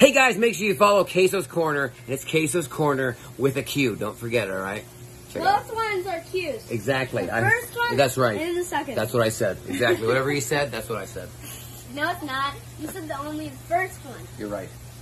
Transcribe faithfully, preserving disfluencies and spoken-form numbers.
Hey guys, make sure you follow Queso's Corner, and it's Queso's Corner with a Q. Don't forget it, all right? Check it out. Both ones are Q's. Exactly. The I, first one that's right. and the second. That's what I said. Exactly. Whatever he said, that's what I said. No, it's not. You said the only the first one. You're right.